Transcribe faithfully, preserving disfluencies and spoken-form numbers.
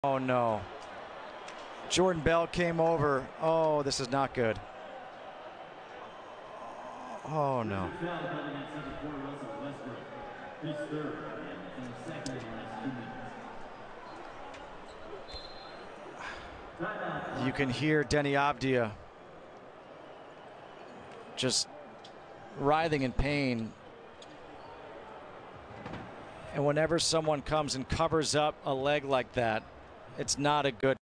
Oh no. Jordan Bell came over. Oh, this is not good. Oh no. You can hear Deni Avdija just writhing in pain. And whenever someone comes and covers up a leg like that, it's not a good